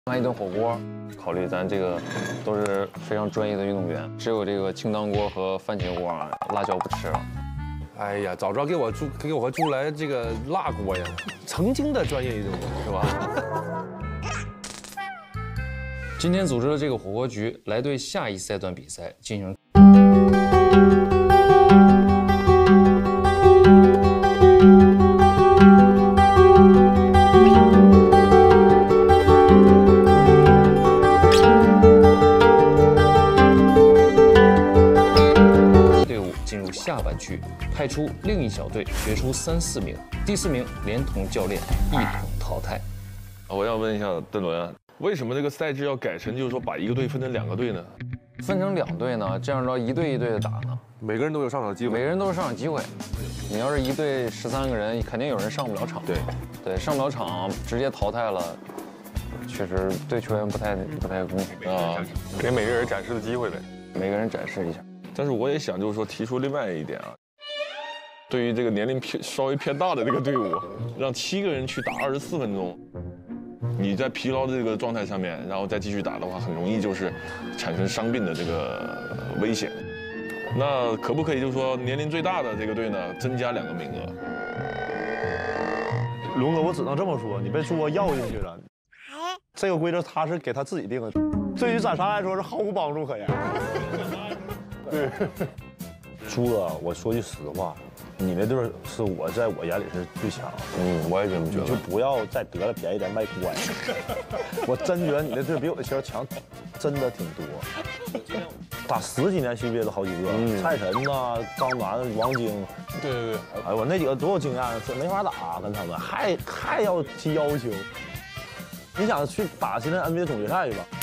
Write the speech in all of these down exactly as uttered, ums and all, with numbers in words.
买一顿火锅，考虑咱这个都是非常专业的运动员，只有这个清汤锅和番茄锅啊，辣椒不吃了。 哎呀，早知道给我煮给我和猪来这个辣锅呀！曾经的专业运动员是吧？ 今天组织了这个火锅局，来对下一赛段比赛进行。 下半区派出另一小队，决出三四名，第四名连同教练一同淘汰。 我要问一下邓伦，为什么这个赛制要改成就是说把一个队分成两个队呢？ 分成两队呢，这样着一队一队的打呢， 每个人都有上场机会， 每个人都有上场机会。你要是一队十三个人，肯定有人上不了场。 对， 对，上不了场直接淘汰了，确实对球员不太不太公平啊，给每个人展示的机会呗， 每个人展示一下。 但是我也想，就是说提出另外一点啊，对于这个年龄偏稍微偏大的这个队伍，让七个人去打二十四分钟，你在疲劳的这个状态上面，然后再继续打的话，很容易就是产生伤病的这个危险。那可不可以就是说年龄最大的这个队呢，增加两个名额？ 龙哥，我只能这么说，你被猪要进去了。这个规则他是给他自己定的，对于斩杀来说是毫无帮助可言。 对，猪哥，我说句实话，你那队是我在我眼里是最强。 嗯，我也这么觉得。 你就不要再得了便宜点卖乖。我真觉得你那队比我的球强，真的挺多。打十几年系列的好几个，嗯、蔡晨呐、张楠、王晶。 对对对。 哎，我那几个多有经验，这没法打，跟他们还还要提要求。你想去打现在 N B A 总决赛去吧？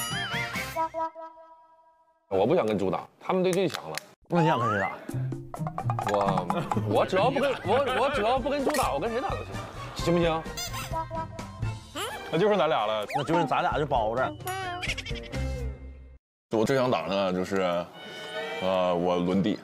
我不想跟猪打，他们队最强了。 那你想跟谁打？ 我我只要不跟我我只要不跟猪打，我跟谁打都行，行不行？ 那就是咱俩了， 那就是咱俩是包子。 我最想打呢，就是，呃，我轮地。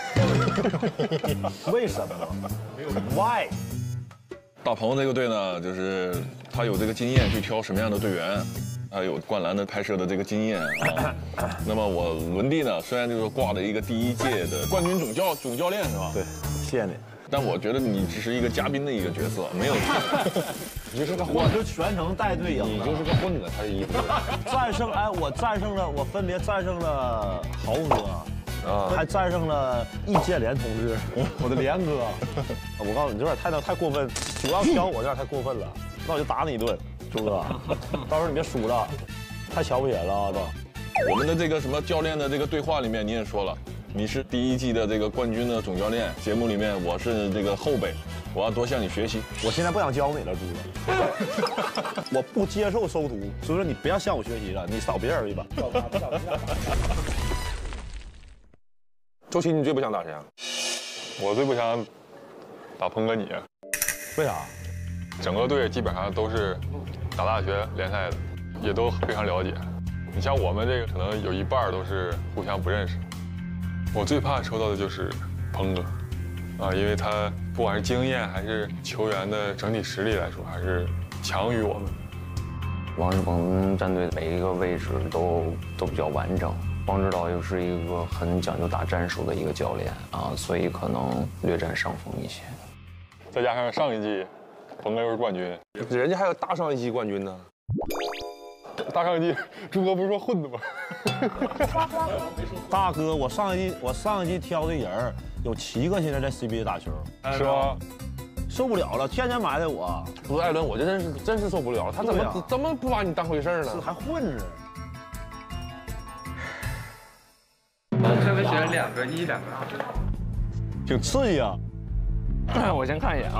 为什么 ？Why？ 大鹏这个队呢，就是他有这个经验去挑什么样的队员。 还有灌篮的拍摄的这个经验啊，那么我轮地呢，虽然就是挂了一个第一届的冠军总教总教练是吧？ 对，谢谢你。 但我觉得你只是一个嘉宾的一个角色，没有。 你就是个混，我就全程带队赢， 你就是个混子，他是一个战胜哎，我战胜了，我分别战胜了豪哥，啊，还战胜了易建联同志，我的联哥。我告诉你，这有点太太过分，主要挑我有点太过分了，那我就打你一顿。 猪哥，到时候你别输了，太瞧不起人了啊！这我们的这个什么教练的这个对话里面，你也说了，你是第一季的这个冠军的总教练，节目里面我是这个后辈，我要多向你学习。 我现在不想教你了，猪哥，我不接受收徒，所以说你不要向我学习了，你扫别人去吧。 周琦，你最不想打谁啊？ 我最不想打鹏哥你， 为啥？ 整个队基本上都是打大学联赛的，也都非常了解。你像我们这个，可能有一半都是互相不认识。我最怕抽到的就是鹏哥，啊，因为他不管是经验还是球员的整体实力来说，还是强于我们。 王志鹏战队每一个位置都都比较完整。 王指导又是一个很讲究打战术的一个教练啊，所以可能略占上风一些。 再加上上一季，鹏哥又是冠军， 人家还有大上一季冠军呢。 大上一季，朱哥不是说混的吗？ 大哥，我上一季我上一季挑的人有七个现在在 C B A 打球， 是吧？ 受不了了，天天埋汰我。 不是艾伦，我这真是真是受不了了，他怎么、啊、怎么不把你当回事呢？ 还混着。 特别喜欢两个一两个二， 挺刺激啊！ 我先看一眼啊。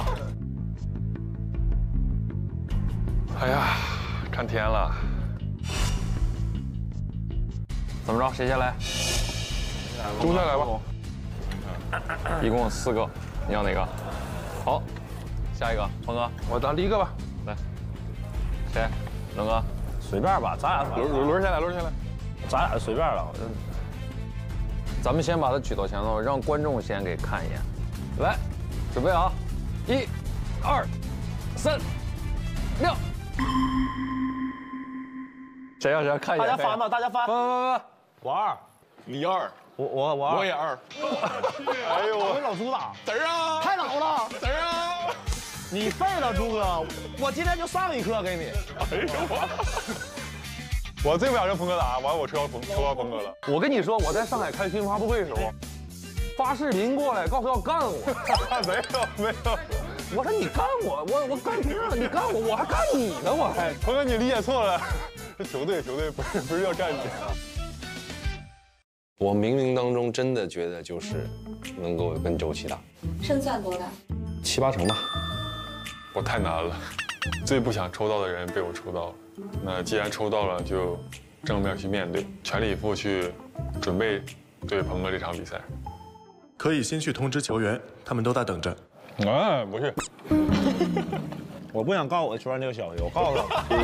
哎呀，看天了。 怎么着？谁先来？ 朱先来吧。 一共四个，你要哪个？好，下一个，鹏哥， 我当第一个吧。 来，谁？龙哥， 随便吧，咱俩轮轮轮先来，轮先来。 咱俩就随便了。 咱们先把它举到前头，让观众先给看一眼。来，准备好，一、二、三、六。 谁呀谁呀？看一眼。 大家翻吧，大家翻。 翻翻翻。 我二， 你二， 我我我二， 我也二。 哎呦，我跟老朱打， 嘚儿啊！ 太老了， 嘚儿啊！ 你废了，朱哥，我今天就上一课给你。 哎呦我！我最不想跟鹏哥打，完了我抽到鹏抽到鹏哥了。 我跟你说，我在上海开新闻发布会的时候，发视频过来告诉要干我。 没有没有。 我说你干我，我我干平了，你干我，我还干你呢，我还。 鹏哥，你理解错了，是球队球队不是不是要干你。 我冥冥当中真的觉得就是能够跟周琦打， 胜算多大？ 七八成吧。 我太难了，最不想抽到的人被我抽到了。那既然抽到了，就正面去面对，全力以赴去准备对鹏哥这场比赛。 可以先去通知球员，他们都在等着。 啊，不是。 我不想告诉我的球员这个消息，我告诉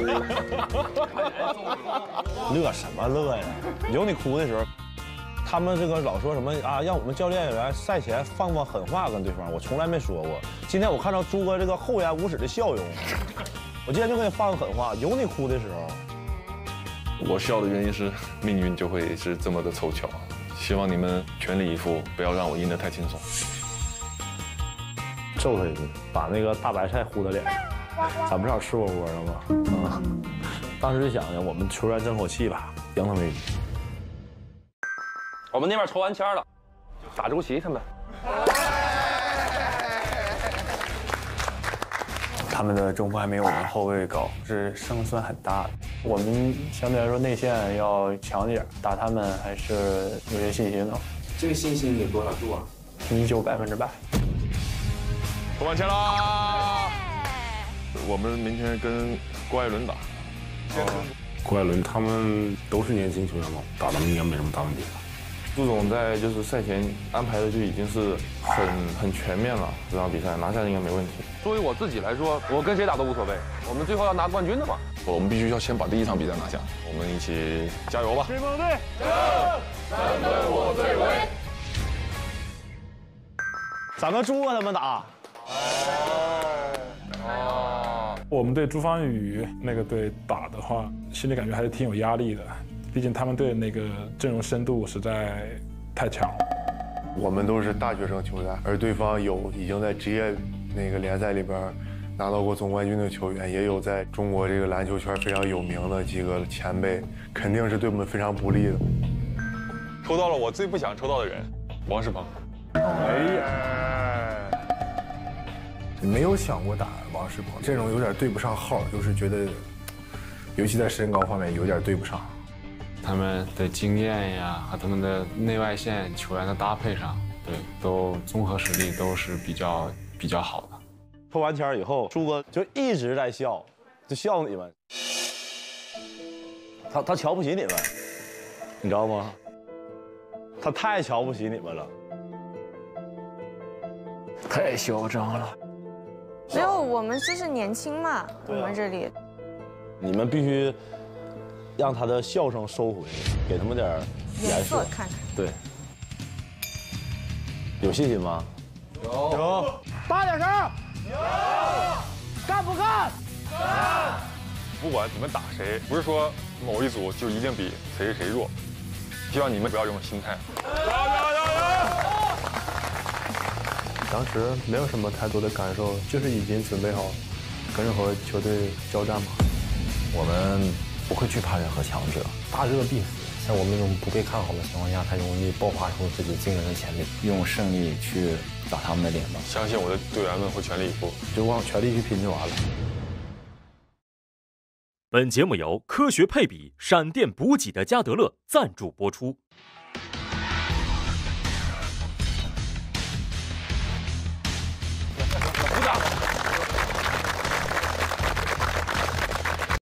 他。乐什么乐呀？有你哭的时候。他们这个老说什么啊，让我们教练员赛前放放狠话跟对方，我从来没说过。今天我看到朱哥这个厚颜无耻的笑容，我今天就给你放个狠话，有你哭的时候。 我笑的原因是命运就会是这么的凑巧，希望你们全力以赴，不要让我赢得太轻松。 揍他一顿，把那个大白菜糊他脸上，咱不是吃火锅了吗？啊，当时就想着我们球员争口气吧，赢他们一局。 我们那边抽完签了，打周琦他们。 他们的中锋还没有我们后卫高，是胜算很大的。我们相对来说内线要强一点，打他们还是有些信心的。 这个信心有多少度啊？ 依旧百分之百。 抽完签啦！我们明天跟郭艾伦打。 郭艾伦他们都是年轻球员嘛，打他们应该没什么大问题。 杜总在就是赛前安排的就已经是很很全面了，这场比赛拿下应该没问题。 作为我自己来说，我跟谁打都无所谓，我们最后要拿冠军的嘛。 我们必须要先把第一场比赛拿下，我们一起加油吧！ 追梦队， 加油！三分我最为。 咱们朱哥他们打。 哦。我们对朱芳雨那个队打的话，心里感觉还是挺有压力的。毕竟他们队的那个阵容深度实在太强了。 我们都是大学生球员，而对方有已经在职业那个联赛里边拿到过总冠军的球员，也有在中国这个篮球圈非常有名的几个前辈，肯定是对我们非常不利的。 抽到了我最不想抽到的人，王仕鹏。 哎呀， 没有想过打王仕鹏，阵容有点对不上号，就是觉得，尤其在身高方面有点对不上。 他们的经验呀，和他们的内外线球员的搭配上，对，都综合实力都是比较比较好的。 抽完签以后，朱哥就一直在笑，就笑你们。他他瞧不起你们，你知道吗？他太瞧不起你们了， 太嚣张了。 没有，我们就是年轻嘛，我们这里。 你们必须。让他的笑声收回，给他们点颜色看看。 对，有信心吗？ 有。 有。大点声。有。干不干？ 干。不管你们打谁，不是说某一组就一定比谁谁谁弱，希望你们不要这种心态。加油加油！ 当时没有什么太多的感受，就是已经准备好跟任何球队交战嘛。 我们。不会惧怕任何强者， 大热必死。 在我们这种不被看好的情况下，他容易爆发出自己惊人的潜力，用胜利去打他们的脸吧。 相信我的队员们会全力以赴， 就往全力去拼就完了。 本节目由科学配比、闪电补给的加德乐赞助播出。